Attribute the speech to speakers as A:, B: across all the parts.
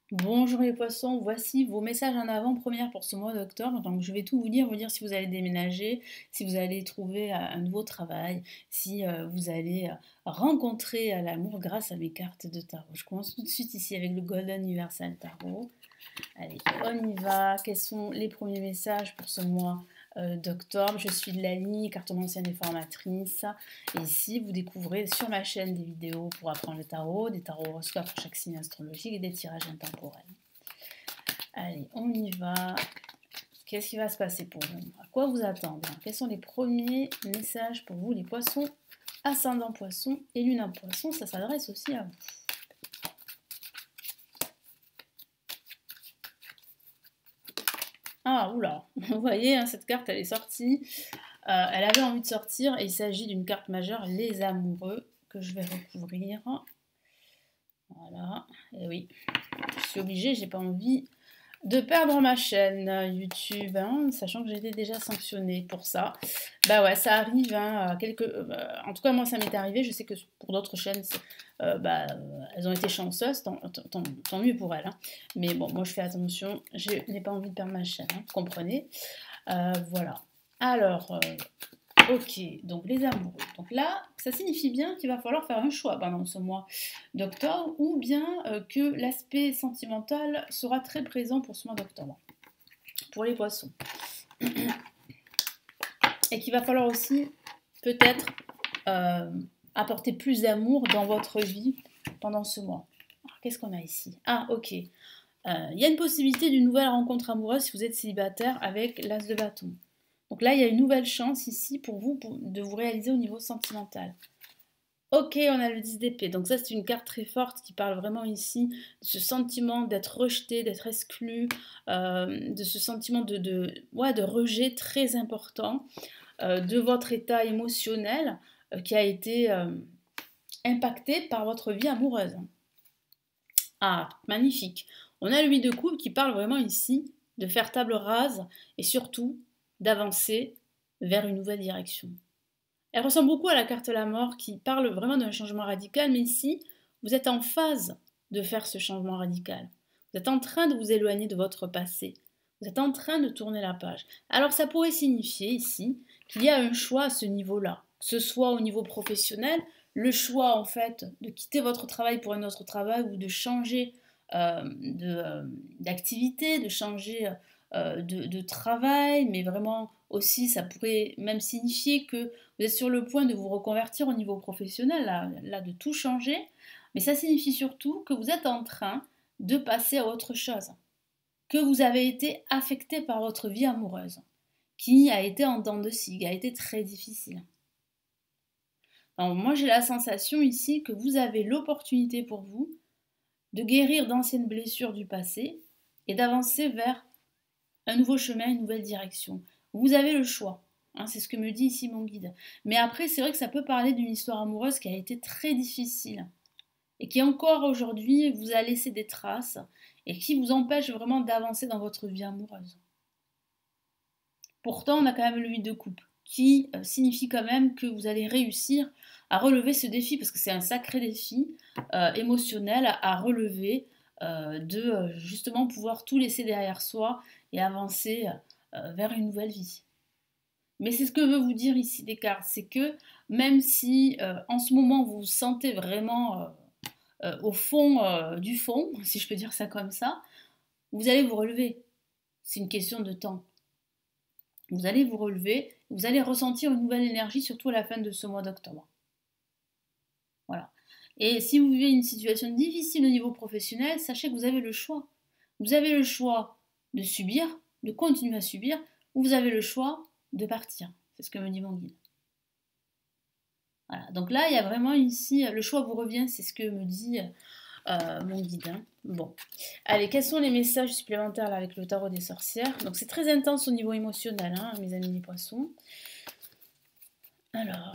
A: Bonjour les poissons, voici vos messages en avant-première pour ce mois d'octobre. Donc je vais tout vous dire si vous allez déménager, si vous allez trouver un nouveau travail, si vous allez rencontrer l'amour grâce à mes cartes de tarot. Je commence tout de suite ici avec le Golden Universal Tarot. Allez, on y va. Quels sont les premiers messages pour ce mois d'octobre? Je suis de la ligne cartomancienne et formatrice. Et ici, vous découvrez sur ma chaîne des vidéos pour apprendre le tarot, des tarots horoscopes pour chaque signe astrologique et des tirages intemporels. Allez, on y va. Qu'est-ce qui va se passer pour vous? À quoi vous attendre? Quels sont les premiers messages pour vous, les poissons, ascendant poisson et lune en poisson? Ça s'adresse aussi à vous. Ah, oula, vous voyez, hein, cette carte, elle est sortie. Elle avait envie de sortir et il s'agit d'une carte majeure, les amoureux, que je vais recouvrir. Voilà, et oui, je suis obligée, j'ai pas envie de perdre ma chaîne YouTube, hein, sachant que j'étais déjà sanctionnée pour ça. Bah ouais, ça arrive, hein, en tout cas moi ça m'est arrivé, je sais que pour d'autres chaînes, elles ont été chanceuses, tant mieux pour elles. Hein. Mais bon, moi je fais attention, je n'ai pas envie de perdre ma chaîne, hein, vous comprenez. Voilà. Alors, ok, donc les amoureux. Donc là, ça signifie bien qu'il va falloir faire un choix pendant ce mois d'octobre, ou bien que l'aspect sentimental sera très présent pour ce mois d'octobre, pour les poissons. Et qu'il va falloir aussi peut-être apporter plus d'amour dans votre vie pendant ce mois. Qu'est-ce qu'on a ici? Ah, ok. Il y a une possibilité d'une nouvelle rencontre amoureuse si vous êtes célibataire avec l'as de bâton. Donc là, il y a une nouvelle chance ici pour vous de vous réaliser au niveau sentimental. Ok, on a le 10 d'épée. Donc ça, c'est une carte très forte qui parle vraiment ici de ce sentiment d'être rejeté, d'être exclu, de ce sentiment de rejet très important de votre état émotionnel qui a été impacté par votre vie amoureuse. Ah, magnifique. On a le 8 de coupe qui parle vraiment ici de faire table rase et surtout d'avancer vers une nouvelle direction. Elle ressemble beaucoup à la carte la mort qui parle vraiment d'un changement radical, mais ici, vous êtes en phase de faire ce changement radical. Vous êtes en train de vous éloigner de votre passé. Vous êtes en train de tourner la page. Alors ça pourrait signifier ici qu'il y a un choix à ce niveau-là, que ce soit au niveau professionnel, le choix en fait de quitter votre travail pour un autre travail ou de changer d'activité, de changer de travail, mais vraiment aussi ça pourrait même signifier que vous êtes sur le point de vous reconvertir au niveau professionnel, là de tout changer, mais ça signifie surtout que vous êtes en train de passer à autre chose, que vous avez été affecté par votre vie amoureuse, qui a été en dents de scie, qui a été très difficile. Alors moi j'ai la sensation ici que vous avez l'opportunité pour vous de guérir d'anciennes blessures du passé et d'avancer vers un nouveau chemin, une nouvelle direction. Vous avez le choix. Hein, c'est ce que me dit ici mon guide. Mais après, c'est vrai que ça peut parler d'une histoire amoureuse qui a été très difficile et qui encore aujourd'hui vous a laissé des traces et qui vous empêche vraiment d'avancer dans votre vie amoureuse. Pourtant, on a quand même le 8 de coupe qui signifie quand même que vous allez réussir à relever ce défi parce que c'est un sacré défi émotionnel à relever de justement pouvoir tout laisser derrière soi et avancer vers une nouvelle vie. Mais c'est ce que veut vous dire ici Descartes, c'est que même si en ce moment vous vous sentez vraiment au fond du fond, si je peux dire ça comme ça, vous allez vous relever. C'est une question de temps. Vous allez vous relever, vous allez ressentir une nouvelle énergie, surtout à la fin de ce mois d'octobre. Voilà. Et si vous vivez une situation difficile au niveau professionnel, sachez que vous avez le choix. Vous avez le choix de subir, de continuer à subir, ou vous avez le choix de partir. C'est ce que me dit mon guide. Voilà. Donc là, il y a vraiment ici, le choix vous revient, c'est ce que me dit mon guide. Hein. Bon. Allez, quels sont les messages supplémentaires là, avec le tarot des sorcières? Donc c'est très intense au niveau émotionnel, hein, mes amis les poissons. Alors...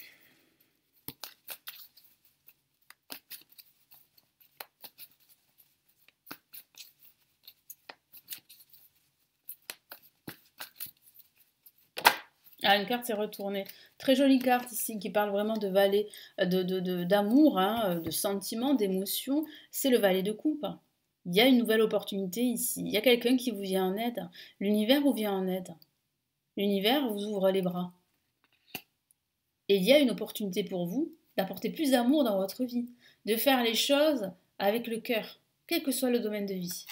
A: Ah, une carte s'est retournée. Très jolie carte ici qui parle vraiment de d'amour, hein, de sentiments, d'émotions. C'est le valet de coupe. Il y a une nouvelle opportunité ici. Il y a quelqu'un qui vous vient en aide. L'univers vous vient en aide. L'univers vous ouvre les bras. Et il y a une opportunité pour vous d'apporter plus d'amour dans votre vie, de faire les choses avec le cœur, quel que soit le domaine de vie.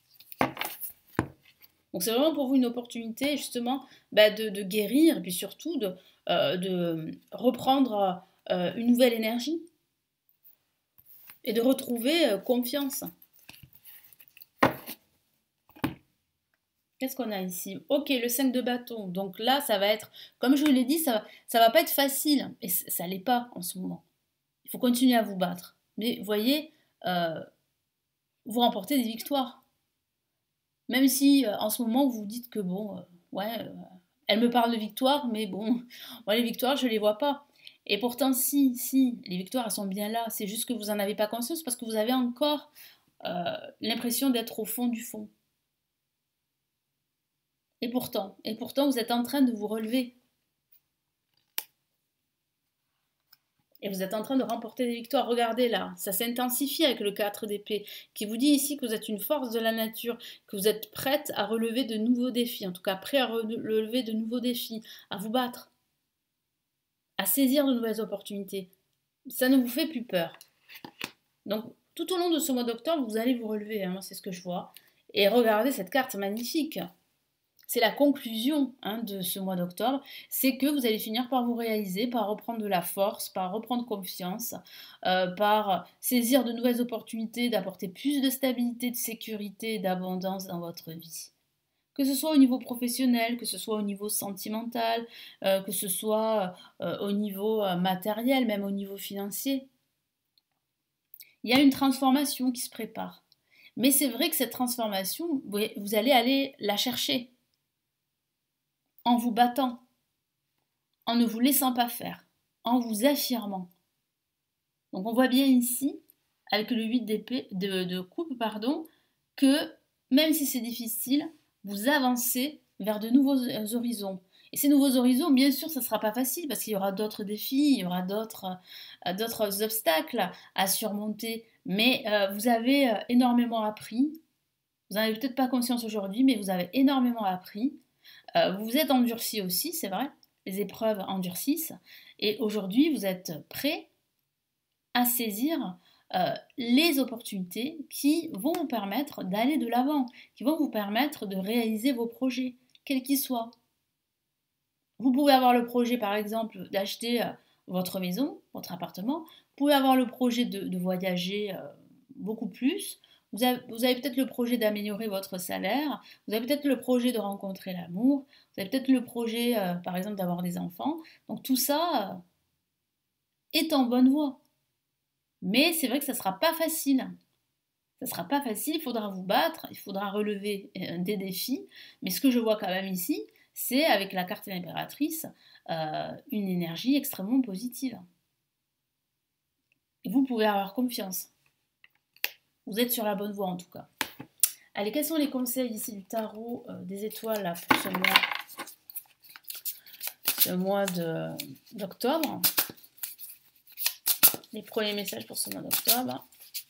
A: Donc c'est vraiment pour vous une opportunité justement de guérir et puis surtout de reprendre une nouvelle énergie et de retrouver confiance. Qu'est-ce qu'on a ici? Ok, le 5 de bâton. Donc là, ça va être, comme je vous l'ai dit, ça va pas être facile. Et ça l'est pas en ce moment. Il faut continuer à vous battre. Mais vous voyez, vous remportez des victoires. Même si en ce moment, vous vous dites que bon, elle me parle de victoire, mais bon, moi les victoires, je les vois pas. Et pourtant, si, les victoires, elles sont bien là. C'est juste que vous n'en avez pas conscience parce que vous avez encore l'impression d'être au fond du fond. Et pourtant, vous êtes en train de vous relever. Et vous êtes en train de remporter des victoires. Regardez là, ça s'intensifie avec le 4 d'épée, qui vous dit ici que vous êtes une force de la nature, que vous êtes prête à relever de nouveaux défis, en tout cas prêt à relever de nouveaux défis, à vous battre, à saisir de nouvelles opportunités. Ça ne vous fait plus peur. Donc, tout au long de ce mois d'octobre, vous allez vous relever, hein, c'est ce que je vois. Et regardez cette carte magnifique. C'est la conclusion de ce mois d'octobre, c'est que vous allez finir par vous réaliser, par reprendre de la force, par reprendre confiance, par saisir de nouvelles opportunités, d'apporter plus de stabilité, de sécurité, d'abondance dans votre vie. Que ce soit au niveau professionnel, que ce soit au niveau sentimental, que ce soit au niveau matériel, même au niveau financier. Il y a une transformation qui se prépare. Mais c'est vrai que cette transformation, vous allez aller la chercher en vous battant, en ne vous laissant pas faire, en vous affirmant. Donc on voit bien ici, avec le 8 d'épée, de coupe, que même si c'est difficile, vous avancez vers de nouveaux horizons. Et ces nouveaux horizons, bien sûr, ça ne sera pas facile parce qu'il y aura d'autres défis, il y aura d'autres obstacles à surmonter. Mais vous avez énormément appris. Vous n'en avez peut-être pas conscience aujourd'hui, mais vous avez énormément appris. Vous vous êtes endurci aussi, c'est vrai. Les épreuves endurcissent. Et aujourd'hui, vous êtes prêt à saisir les opportunités qui vont vous permettre d'aller de l'avant, qui vont vous permettre de réaliser vos projets, quels qu'ils soient. Vous pouvez avoir le projet, par exemple, d'acheter votre maison, votre appartement. Vous pouvez avoir le projet de voyager beaucoup plus. Vous avez peut-être le projet d'améliorer votre salaire. Vous avez peut-être le projet de rencontrer l'amour. Vous avez peut-être le projet, par exemple, d'avoir des enfants. Donc tout ça est en bonne voie. Mais c'est vrai que ça ne sera pas facile. Ça ne sera pas facile, il faudra vous battre, il faudra relever des défis. Mais ce que je vois quand même ici, c'est avec la carte de l'impératrice, une énergie extrêmement positive. Et vous pouvez avoir confiance. Vous êtes sur la bonne voie en tout cas. Allez, quels sont les conseils ici du tarot des étoiles là, pour ce mois d'octobre? Les premiers messages pour ce mois d'octobre.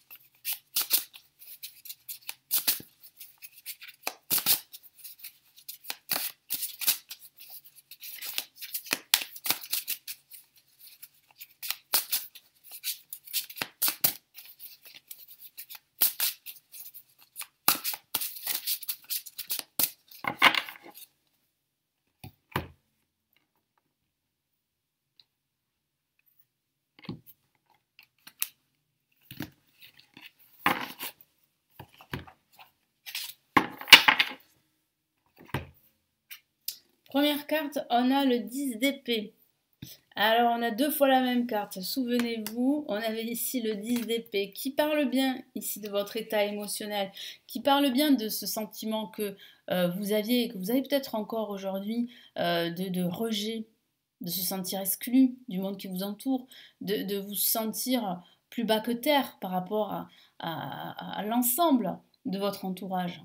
A: Première carte, on a le 10 d'épée. Alors, on a deux fois la même carte. Souvenez-vous, on avait ici le 10 d'épée qui parle bien ici de votre état émotionnel, qui parle bien de ce sentiment que vous aviez, que vous avez peut-être encore aujourd'hui, de rejet, de se sentir exclu du monde qui vous entoure, de vous sentir plus bas que terre par rapport à l'ensemble de votre entourage,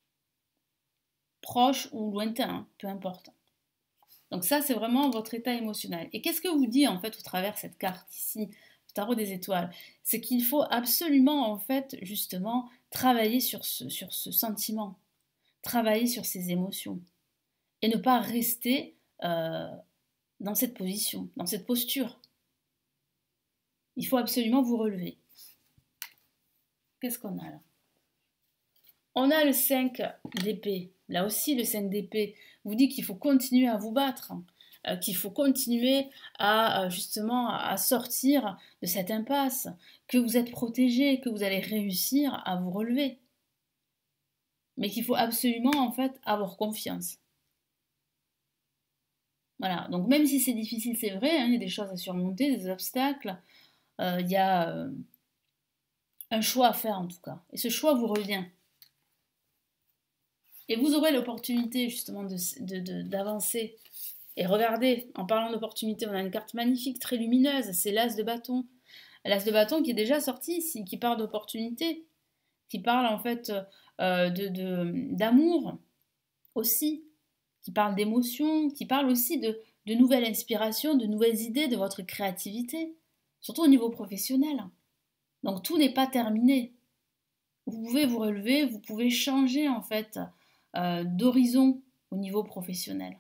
A: proche ou lointain, hein, peu importe. Donc ça, c'est vraiment votre état émotionnel. Et qu'est-ce que vous dit en fait au travers de cette carte ici, le tarot des étoiles? C'est qu'il faut absolument en fait justement travailler sur ce sentiment, travailler sur ces émotions et ne pas rester dans cette position, dans cette posture. Il faut absolument vous relever. Qu'est-ce qu'on a là? On a le 5 d'épée. Là aussi, le 5 d'épée vous dit qu'il faut continuer à vous battre, qu'il faut continuer à justement à sortir de cette impasse, que vous êtes protégé, que vous allez réussir à vous relever. Mais qu'il faut absolument en fait avoir confiance. Voilà, donc même si c'est difficile, c'est vrai, hein, il y a des choses à surmonter, des obstacles, il y a un choix à faire en tout cas. Et ce choix vous revient. Et vous aurez l'opportunité justement d'avancer. Et regardez, en parlant d'opportunité, on a une carte magnifique, très lumineuse, c'est l'As de bâton. L'As de bâton qui est déjà sorti ici, qui parle d'opportunité, qui parle en fait d'amour aussi, qui parle d'émotion, qui parle aussi de nouvelles inspirations, de nouvelles idées, de votre créativité, surtout au niveau professionnel. Donc tout n'est pas terminé. Vous pouvez vous relever, vous pouvez changer en fait d'horizon au niveau professionnel.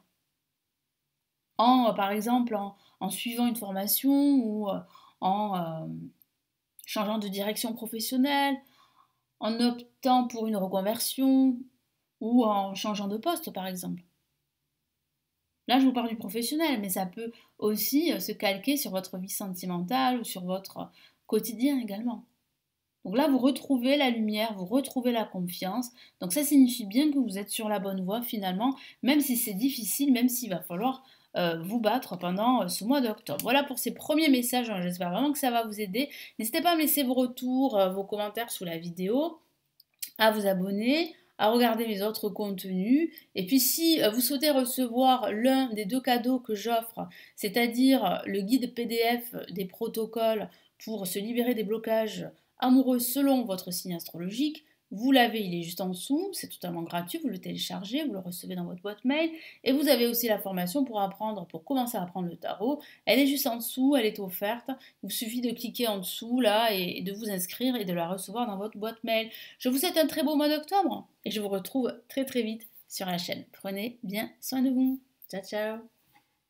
A: Par exemple, en suivant une formation ou en changeant de direction professionnelle, en optant pour une reconversion ou en changeant de poste, par exemple. Là, je vous parle du professionnel, mais ça peut aussi se calquer sur votre vie sentimentale ou sur votre quotidien également. Donc là, vous retrouvez la lumière, vous retrouvez la confiance. Donc ça signifie bien que vous êtes sur la bonne voie finalement, même si c'est difficile, même s'il va falloir vous battre pendant ce mois d'octobre. Voilà pour ces premiers messages, j'espère vraiment que ça va vous aider. N'hésitez pas à me laisser vos retours, vos commentaires sous la vidéo, à vous abonner, à regarder mes autres contenus. Et puis si vous souhaitez recevoir l'un des 2 cadeaux que j'offre, c'est-à-dire le guide PDF des protocoles pour se libérer des blocages amoureux selon votre signe astrologique, vous l'avez, il est juste en dessous, c'est totalement gratuit, vous le téléchargez, vous le recevez dans votre boîte mail, et vous avez aussi la formation pour commencer à apprendre le tarot, elle est juste en dessous, elle est offerte, il vous suffit de cliquer en dessous là et de vous inscrire et de la recevoir dans votre boîte mail. Je vous souhaite un très beau mois d'octobre, et je vous retrouve très très vite sur la chaîne. Prenez bien soin de vous, ciao ciao.